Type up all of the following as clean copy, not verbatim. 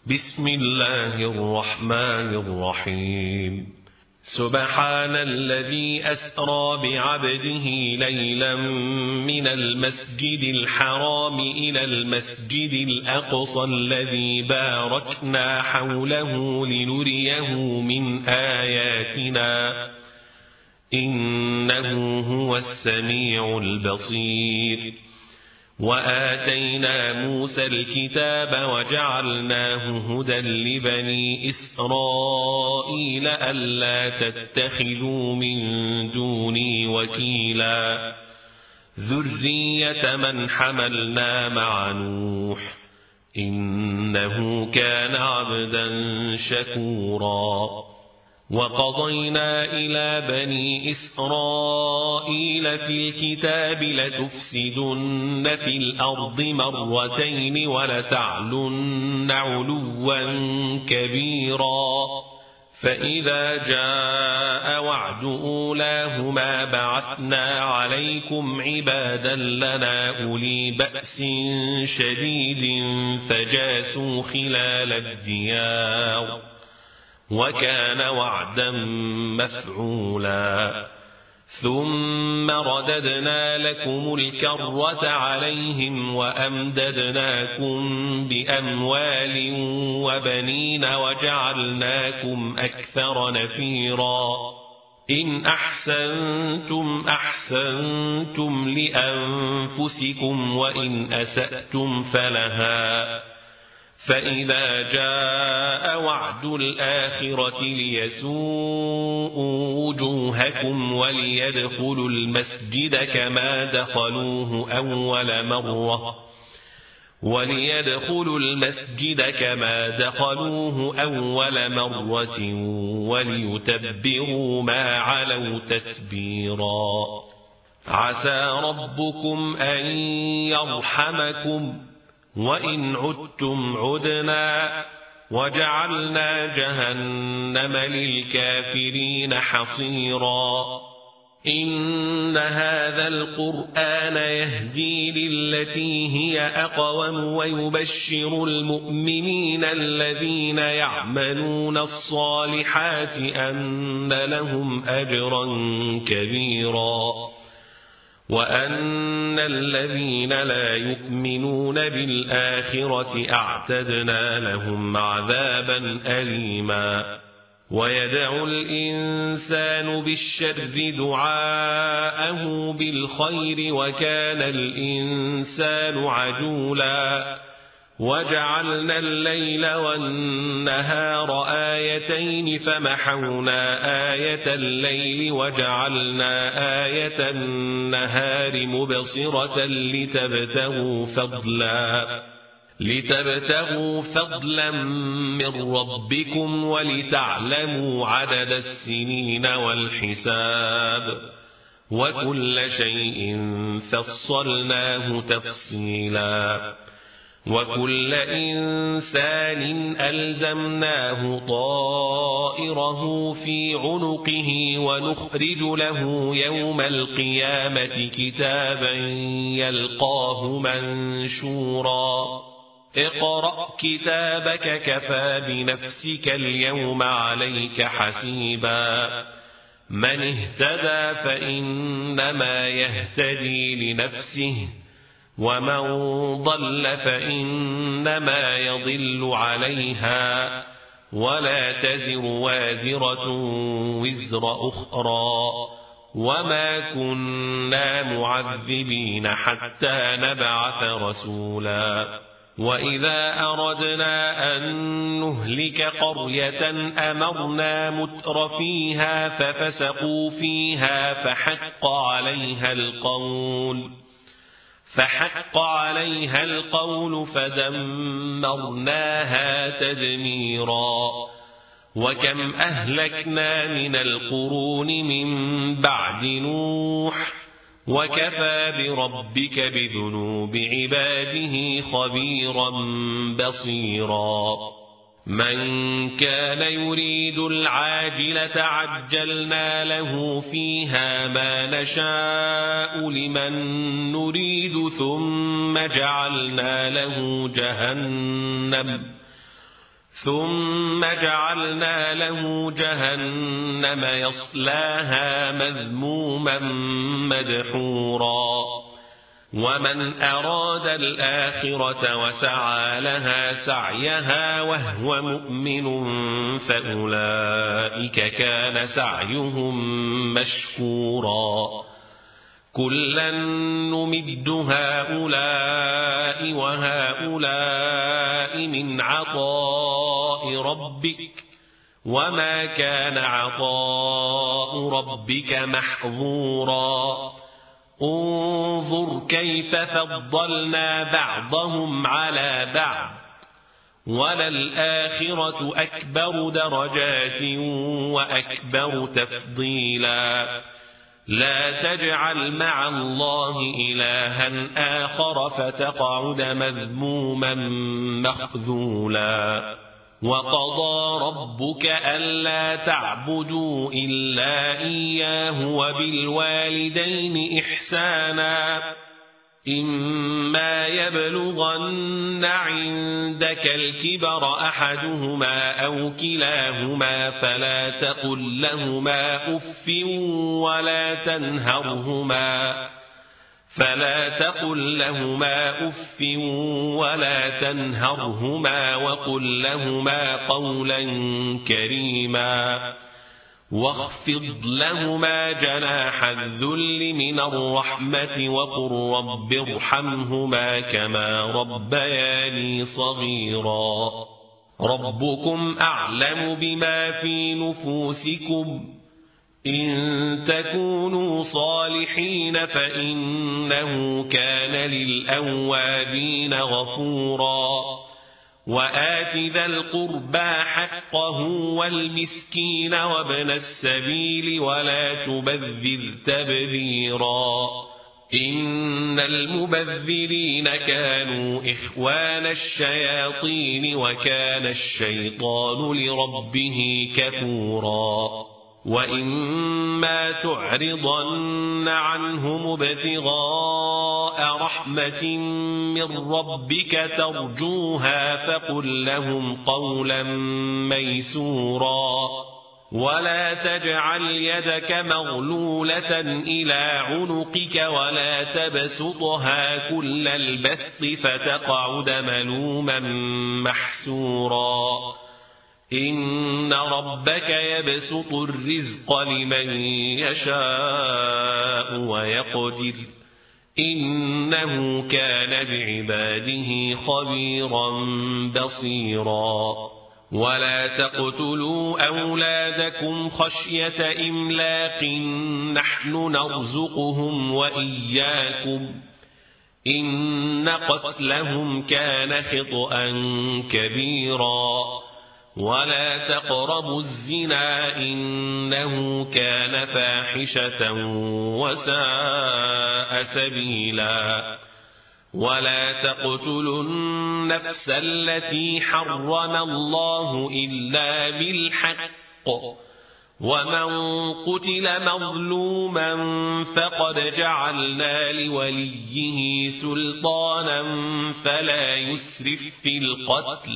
بسم الله الرحمن الرحيم. سبحان الذي أسرى بعبده ليلا من المسجد الحرام إلى المسجد الأقصى الذي باركنا حوله لنريه من آياتنا إنه هو السميع البصير. وآتينا موسى الكتاب وجعلناه هدى لبني إسرائيل ألا تتخذوا من دوني وكيلا ذرية من حملنا مع نوح إنه كان عبدا شكورا. وقضينا إلى بني إسرائيل في الكتاب لتفسدن في الأرض مرتين ولتعلن علوا كبيرا. فإذا جاء وعد أولاهما بعثنا عليكم عبادا لنا أولي بأس شديد فجاسوا خلال الديار وكان وعدا مفعولا. ثم رددنا لكم الكرة عليهم وأمددناكم بأموال وبنين وجعلناكم أكثر نفيرا. إن أحسنتم أحسنتم لأنفسكم وإن أسأتم فلها. فإذا جاء وعد الآخرة ليسوءوا وجوهكم وليدخلوا المسجد كما دخلوه أول مرة وليتبروا ما علوا تتبيرا. عسى ربكم أن يرحمكم وإن عدتم عدنا وجعلنا جهنم للكافرين حصيرا. إن هذا القرآن يهدي للتي هي أقوم ويبشر المؤمنين الذين يعملون الصالحات أن لهم أجرا كبيرا وأن الذين لا يؤمنون بالآخرة أعتدنا لهم عذابا أليما. ويدعو الإنسان بالشر دعاءه بالخير وكان الإنسان عجولا. وجعلنا الليل والنهار آيتين فمحونا آية الليل وجعلنا آية النهار مبصرة لتبتغوا فضلا من ربكم ولتعلموا عدد السنين والحساب وكل شيء فصلناه تفصيلا. وكل إنسان ألزمناه طائره في عنقه ونخرج له يوم القيامة كتابا يلقاه منشورا. اقرأ كتابك كفى بنفسك اليوم عليك حسيبا. من اهتدى فإنما يهتدي لنفسه ومن ضل فإنما يضل عليها ولا تزر وازرة وزر أخرى وما كنا معذبين حتى نبعث رسولا. وإذا أردنا أن نهلك قرية أمرنا مترفيها ففسقوا فيها فحق عليها القول فدمرناها تدميرا. وكم أهلكنا من القرون من بعد نوح وكفى بربك بذنوب عباده خبيرا بصيرا. من كان يريد العاجلة عجلنا له فيها ما نشاء لمن نريد ثم جعلنا له جهنم يصلاها مذموما مدحورا ومن أراد الآخرة وسعى لها سعيها وهو مؤمن فأولئك كان سعيهم مشكورا كلا نمد هؤلاء وهؤلاء من عطاء ربك وما كان عطاء ربك محظورا انظر كيف فضلنا بعضهم على بعض وللآخرة أكبر درجات وأكبر تفضيلا لا تجعل مع الله إلها آخر فتقعد مذموما مخذولا وقضى ربك ألا تعبدوا إلا إياه وبالوالدين إحسانا إما يبلغن عندك الكبر أحدهما أو كلاهما فلا تقل لهما أف ولا تنهرهما وقل لهما قولا كريما واخفض لهما جناح الذل من الرحمة وقل رب ارحمهما كما ربياني صغيرا ربكم أعلم بما في نفوسكم إن تكونوا صالحين فإنه كان للأوابين غفورا وآت ذا القربى حقه والمسكين وابن السبيل ولا تبذر تبذيرا إن المبذرين كانوا إخوان الشياطين وكان الشيطان لربه كفورا وإما تعرضن عنهم ابتغاء رحمة من ربك ترجوها فقل لهم قولا ميسورا ولا تجعل يدك مغلولة إلى عنقك ولا تبسطها كل البسط فتقعد ملوما محسورا إن ربك يبسط الرزق لمن يشاء ويقدر إنه كان بعباده خبيرا بصيرا ولا تقتلوا أولادكم خشية إملاق نحن نرزقهم وإياكم إن قتلهم كان خطأ كبيرا ولا تقربوا الزنا إنه كان فاحشة وساء سبيلا ولا تقتلوا النفس التي حرم الله إلا بالحق ومن قتل مظلوما فقد جعلنا لوليه سلطانا فلا يسرف في القتل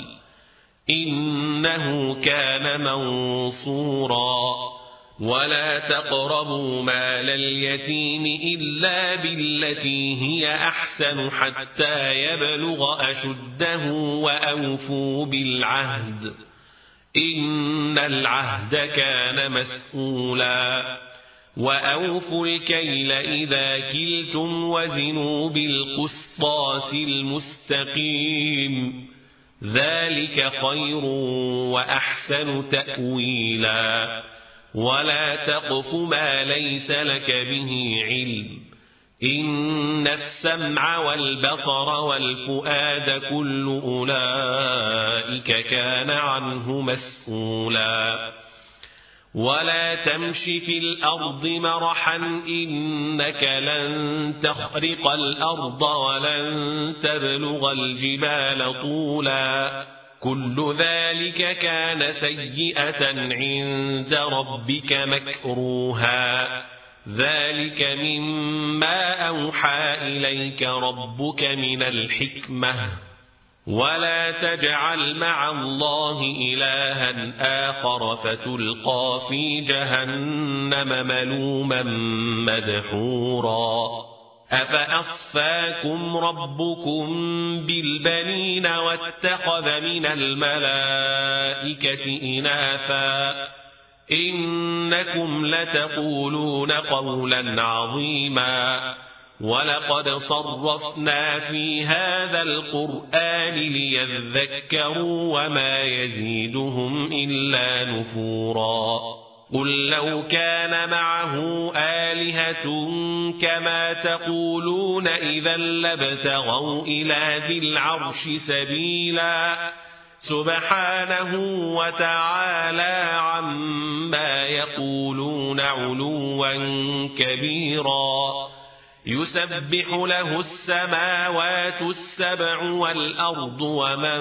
إنه كان منصورا ولا تقربوا مال اليتيم إلا بالتي هي أحسن حتى يبلغ أشده وأوفوا بالعهد إن العهد كان مسؤولا وأوفوا الكيل إذا كلتم وزنوا بالقسطاس المستقيم ذلك خير وأحسن تأويلا ولا تقف ما ليس لك به علم إن السمع والبصر والفؤاد كل أولئك كان عنه مسؤولا ولا تمش في الأرض مرحا إنك لن تخرق الأرض ولن تبلغ الجبال طولا كل ذلك كان سيئة عند ربك مكروها ذلك مما أوحى إليك ربك من الحكمة ولا تجعل مع الله إلها آخر فتلقى في جهنم ملوما مدحورا أفأصفاكم ربكم بالبنين واتخذ من الملائكة إناثا إنكم لتقولون قولا عظيما ولقد صرفنا في هذا القرآن ليذكروا وما يزيدهم إلا نفورا قل لو كان معه آلهة كما تقولون إذا لابتغوا إلى ذي العرش سبيلا سبحانه وتعالى عما يقولون علوا كبيرا يسبح له السماوات السبع والأرض ومن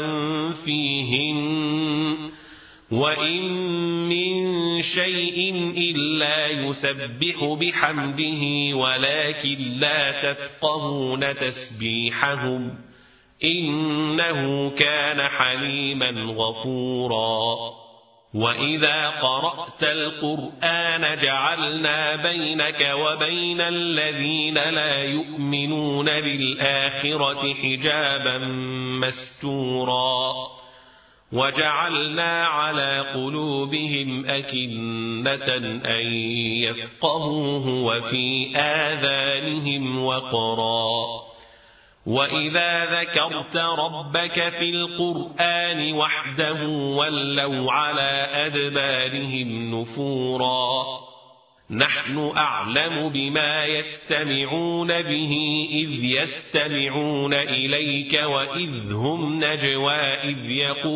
فيهن وإن من شيء إلا يسبح بحمده ولكن لا تفقهون تسبيحهم إنه كان حليما غفورا وإذا قرأت القرآن جعلنا بينك وبين الذين لا يؤمنون بالآخرة حجابا مستورا وجعلنا على قلوبهم أكنة أن يفقهوه وفي آذانهم وقرا وإذا ذكرت ربك في القرآن وحده ولوا على أدبارهم نفورا نحن أعلم بما يستمعون به إذ يستمعون إليك وإذ هم نجوى إذ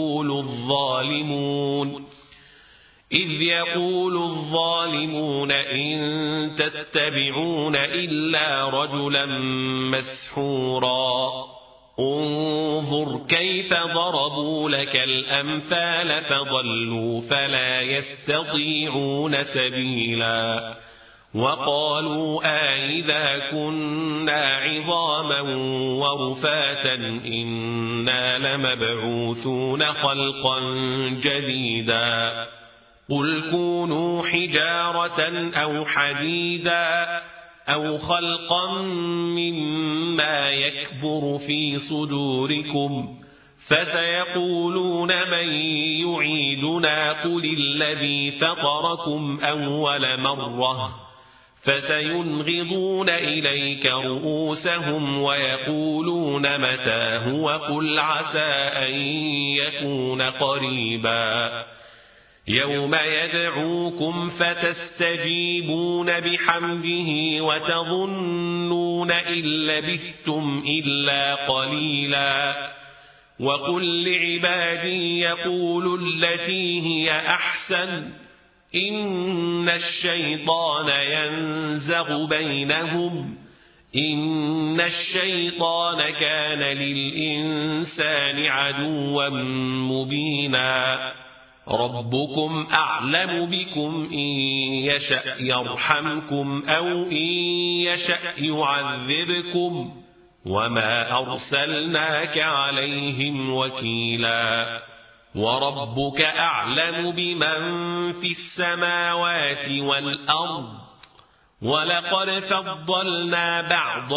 يقول الظالمون إن تتبعون إلا رجلا مسحورا انظر كيف ضربوا لك الأمثال فضلوا فلا يستطيعون سبيلا وقالوا أئذا كنا عظاما ورفاتا إنا لمبعوثون خلقا جديدا قل كونوا حجارة أو حديدا أو خلقا مما يكبر في صدوركم فسيقولون من يعيدنا قل الذي فطركم أول مرة فسينغضون إليك رؤوسهم ويقولون متى هو قل عسى أن يكون قريبا يوم يدعوكم فتستجيبون بحمده وتظنون إن لبثتم إلا قليلا وقل لعبادي يقولوا التي هي أحسن إن الشيطان ينزغ بينهم إن الشيطان كان للإنسان عدوا مبينا ربكم أعلم بكم إن يشأ يرحمكم أو إن يشأ يعذبكم وما أرسلناك عليهم وكيلا وربك أعلم بمن في السماوات والأرض ولقد فضلنا بعض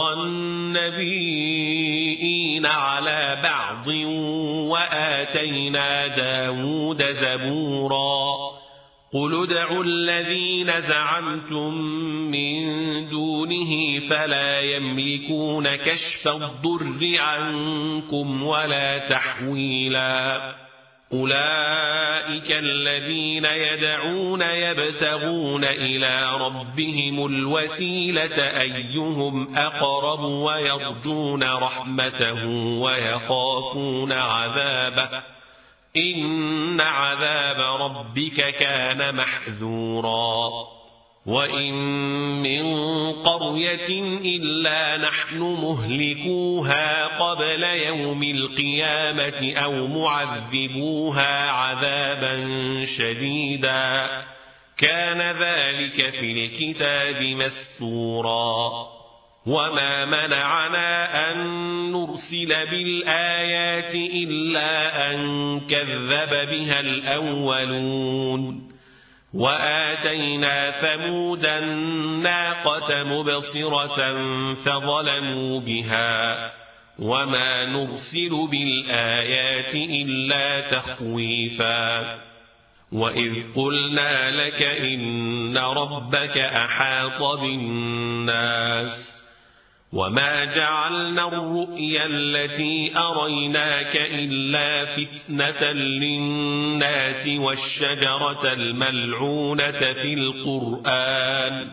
النبيين على بعض وآتينا داود زبورا قل ادعوا الذين زعمتم من دونه فلا يملكون كشف الضر عنكم ولا تحويلا أولئك الذين يدعون يبتغون إلى ربهم الوسيلة أيهم أقرب ويرجون رحمته ويخافون عذابه إن عذاب ربك كان محذورا وإن من قرية إلا نحن مهلكوها قبل يوم القيامة أو معذبوها عذابا شديدا كان ذلك في الكتاب مسطورا وما منعنا أن نرسل بالآيات إلا أن كذب بها الأولون وآتينا ثمود الناقة مبصرة فظلموا بها وما نرسل بالآيات إلا تخويفا وإذ قلنا لك إن ربك أحاط بالناس وما جعلنا الرؤيا التي أريناك إلا فتنة للناس والشجرة الملعونة في القرآن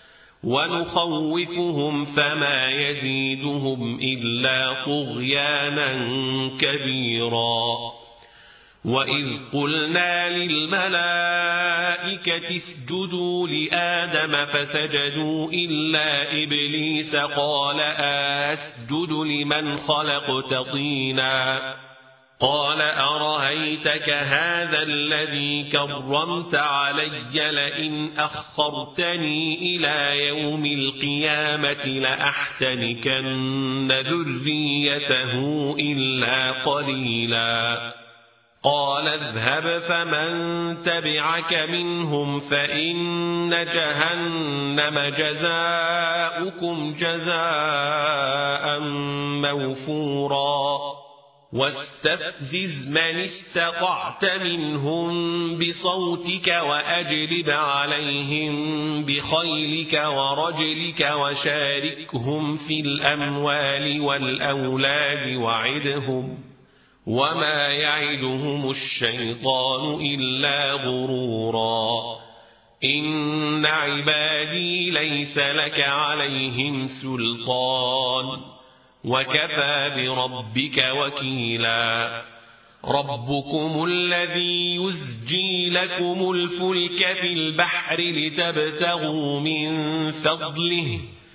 ونخوفهم فما يزيدهم إلا طغيانا كبيرا وإذ قلنا للملائكة اسجدوا لآدم فسجدوا إلا إبليس قال أسجد لمن خلقت طينا قال أرأيتك هذا الذي كرمت علي لئن أخرتني إلى يوم القيامة لأحتنكن ذريته إلا قليلا قال اذهب فمن تبعك منهم فإن جهنم جزاؤكم جزاء موفورا واستفزز من استطعت منهم بصوتك وأجلب عليهم بخيلك ورجلك وشاركهم في الأموال والأولاد وعدهم وما يعدهم الشيطان إلا غرورا إن عبادي ليس لك عليهم سلطان وكفى بربك وكيلا ربكم الذي يزجي لكم الفلك في البحر لتبتغوا من فضله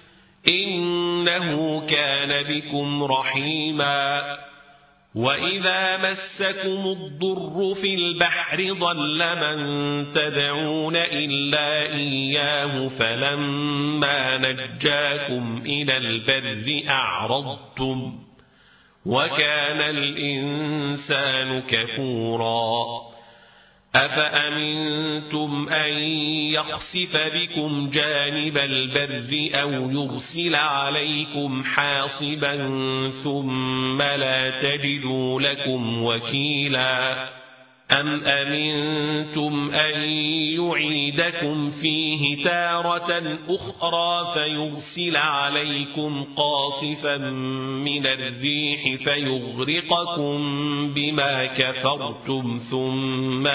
إنه كان بكم رحيما وإذا مسكم الضر في البحر ضل من تدعون إلا إياه فلما نجاكم إلى البر أعرضتم وكان الإنسان كفورا أفأمنتم أن يخسف بكم جانب البر أو يرسل عليكم حاصبا ثم لا تجدوا لكم وكيلا أم أمنتم أن يعيدكم فيه تارة أخرى فيرسل عليكم قاصفا من الريح فيغرقكم بما كفرتم ثم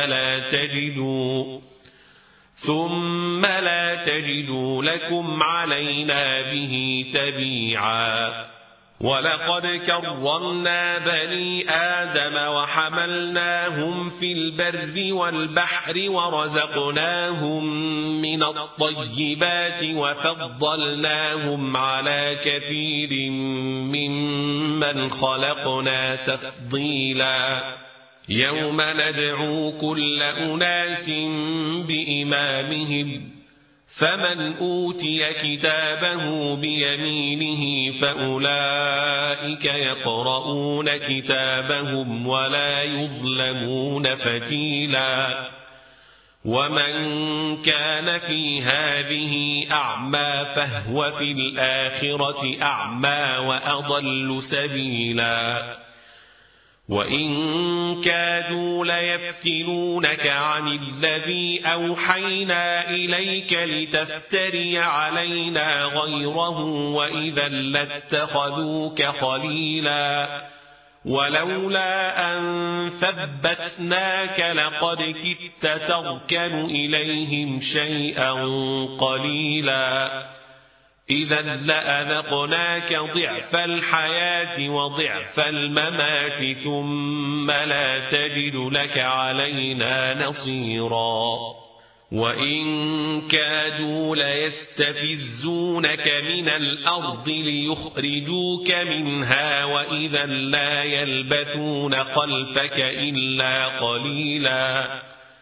لا تجدوا لكم علينا به تبيعا ولقد كرمنا بني آدم وحملناهم في البر والبحر ورزقناهم من الطيبات وفضلناهم على كثير ممن خلقنا تفضيلا يوم ندعو كل أناس بإمامهم فمن أوتي كتابه بيمينه فأولئك يقرؤون كتابهم ولا يظلمون فتيلا ومن كان في هذه أعمى فهو في الآخرة أعمى وأضل سبيلا وإن كادوا ليفتنونك عن الذي أوحينا إليك لتفتري علينا غيره وإذا لاتخذوك خليلا ولولا أن ثبتناك لقد كدت تركن إليهم شيئا قليلا إذا لأذقناك ضعف الحياة وضعف الممات ثم لا تجد لك علينا نصيرا وإن كادوا ليستفزونك من الأرض ليخرجوك منها وإذا لا يلبثون خلفك إلا قليلا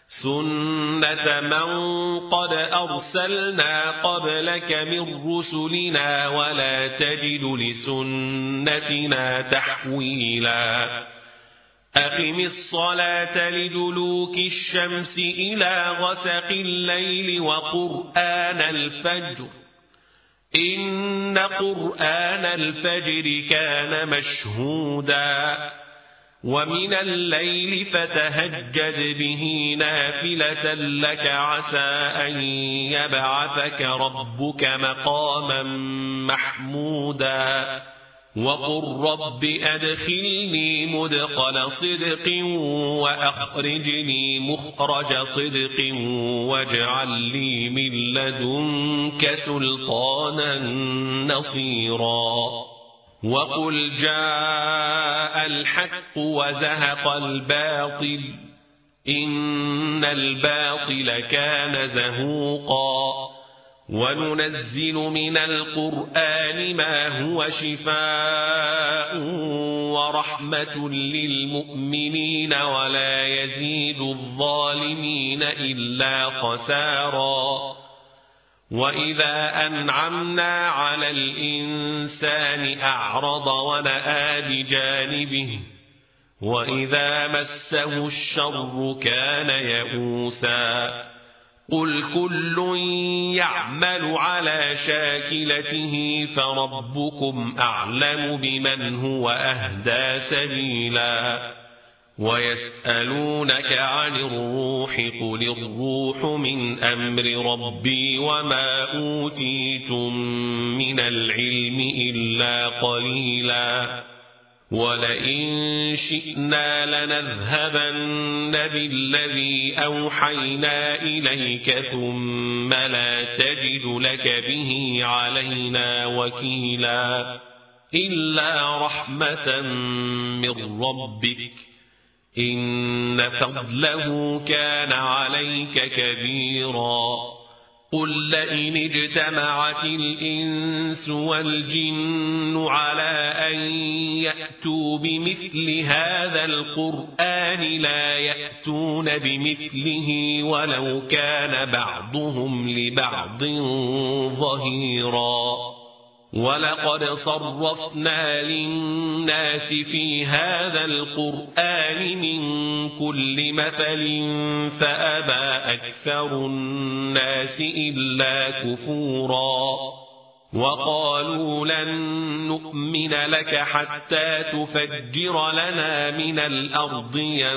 سنة من قد أرسلنا قبلك من رسلنا ولا تجد لسنتنا تحويلا أقم الصلاة لدلوك الشمس إلى غسق الليل وقرآن الفجر إن قرآن الفجر كان مشهودا ومن الليل فتهجد به نافلة لك عسى أن يبعثك ربك مقاما محمودا وقل رب أدخلني مدخل صدق وأخرجني مخرج صدق واجعل لي من لدنك سلطانا نصيرا وقل جاء الحق وزهق الباطل إن الباطل كان زهوقا وننزل من القرآن ما هو شفاء ورحمة للمؤمنين ولا يزيد الظالمين إلا خسارا وإذا أنعمنا على الإنسان أعرض ونأى بجانبه وإذا مسه الشر كان يئوسا قل كل يعمل على شاكلته فربكم أعلم بمن هو أهدى سبيلا ويسألونك عن الروح قل الروح من أمر ربي وما أوتيتم من العلم إلا قليلا ولئن شئنا لنذهبن بالذي أوحينا إليك ثم لا تجد لك به علينا وكيلا إلا رحمة من ربك إن فضله كان عليك كبيرا قل لئن اجتمعت الإنس والجن على أن يأتوا بمثل هذا القرآن لا يأتون بمثله ولو كان بعضهم لبعض ظهيرا ولقد صرفنا للناس في هذا القرآن من كل مثل فأبى أكثر الناس إلا كفورا وقالوا لن نؤمن لك حتى تفجر لنا من الأرض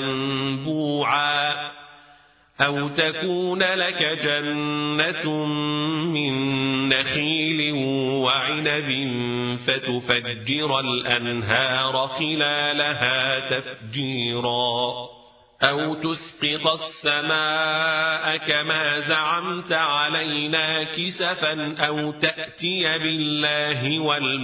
ينبوعا أو تكون لك جنة من نخيل وعنب فتفجر الأنهار خلالها تفجيرا أو تسقط السماء كما زعمت علينا كسفا أو تأتي بالله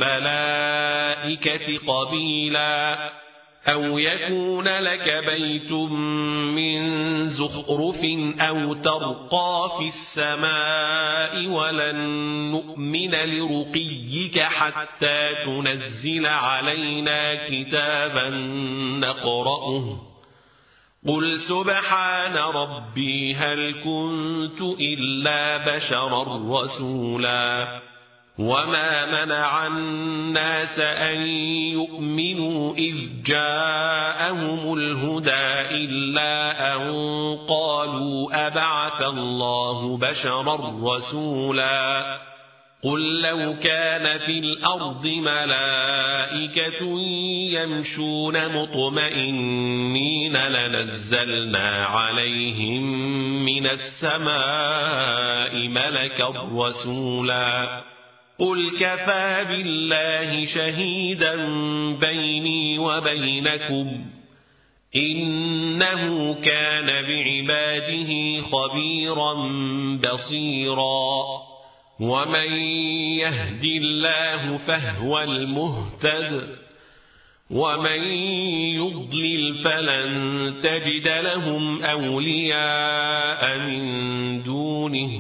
والملائكة قبيلا أو يكون لك بيت من زخرف أو ترقى في السماء ولن نؤمن لرقيك حتى تنزل علينا كتابا نقرأه قل سبحان ربي هل كنت إلا بشرا رسولا وما منع الناس أن يؤمنوا إذ جاءهم الهدى إلا أن قالوا أبعث الله بشرا رسولا قل لو كان في الأرض ملائكة يمشون مطمئنين لنزلنا عليهم من السماء ملكا رسولا قل كفى بالله شهيدا بيني وبينكم إنه كان بعباده خبيرا بصيرا ومن يهد الله فهو المهتد ومن يضلل فلن تجد لهم أولياء من دونه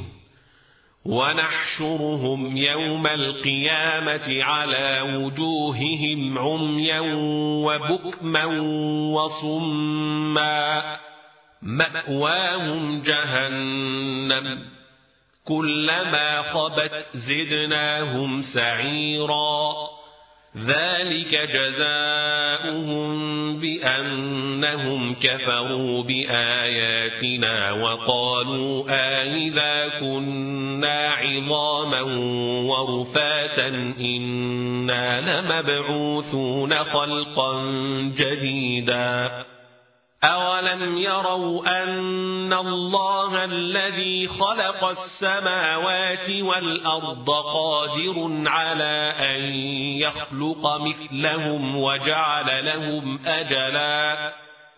ونحشرهم يوم القيامة على وجوههم عميا وبكما وصما مأواهم جهنم كلما خبت زدناهم سعيرا ذلك جزاؤهم بأنهم كفروا بآياتنا وقالوا أإذا كنا عظاما ورفاتا إنا لمبعوثون خلقا جديدا أولم يروا أن الله الذي خلق السماوات والأرض قادر على أن يخلق مثلهم وجعل لهم أجلا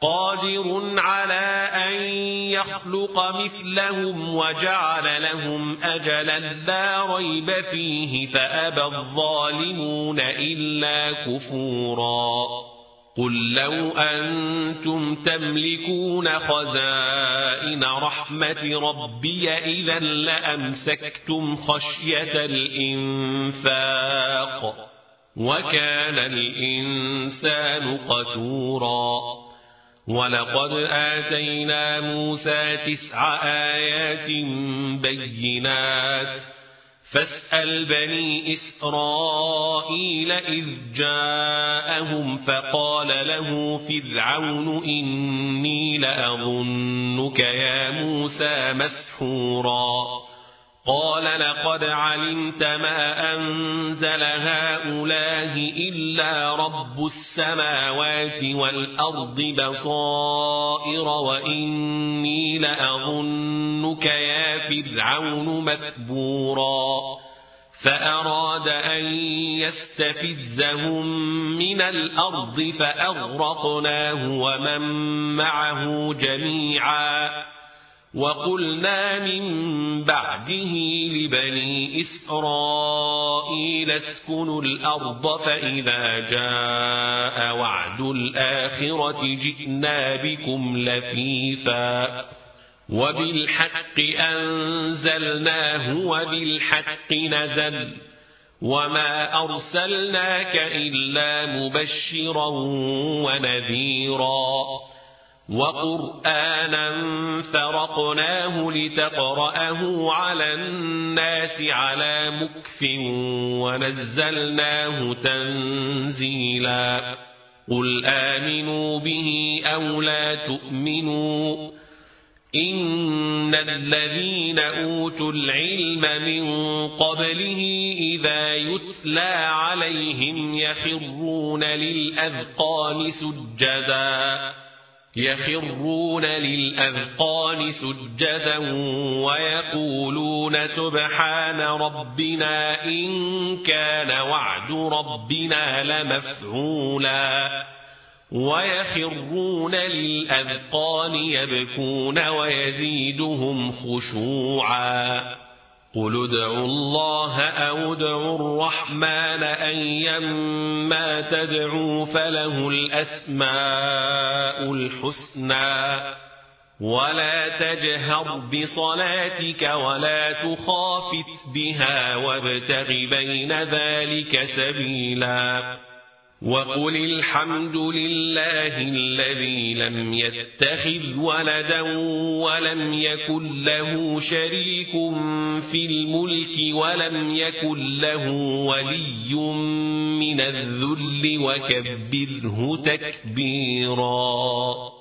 لا ريب فيه فأبى الظالمون إلا كفورا قل لو أنتم تملكون خزائن رحمة ربي إذا لأمسكتم خشية الإنفاق وكان الإنسان قتورا ولقد آتينا موسى 9 آيات بينات فاسأل بني إسرائيل إذ جاءهم فقال له فرعون إني لأظنك يا موسى مسحورا قال لقد علمت ما أنزل هؤلاء إلا رب السماوات والأرض بصائر وإني لأظنك يا فرعون مثبورا فأراد أن يستفزهم من الأرض فأغرقناه ومن معه جميعا وقلنا من بعده لبني إسرائيل اسكنوا الأرض فإذا جاء وعد الآخرة جئنا بكم لفيفا وبالحق أنزلناه وبالحق نزل وما أرسلناك إلا مبشرا ونذيرا وقرآنا فرقناه لتقرأه على الناس على مكث ونزلناه تنزيلا قل آمنوا به أو لا تؤمنوا إن الذين أوتوا العلم من قبله إذا يتلى عليهم يخرون للأذقان سجدا ويقولون سبحان ربنا إن كان وعد ربنا لمفعولا ويخرون للأذقان يبكون ويزيدهم خشوعا قل ادعوا الله أو ادعوا الرحمن أيما تدعوا فله الأسماء الحسنى ولا تجهر بصلاتك ولا تخافت بها وابتغ بين ذلك سبيلا وقل الحمد لله الذي لم يتخذ ولدا ولم يكن له شريك في الملك ولم يكن له ولي من الذل وكبره تكبيرا.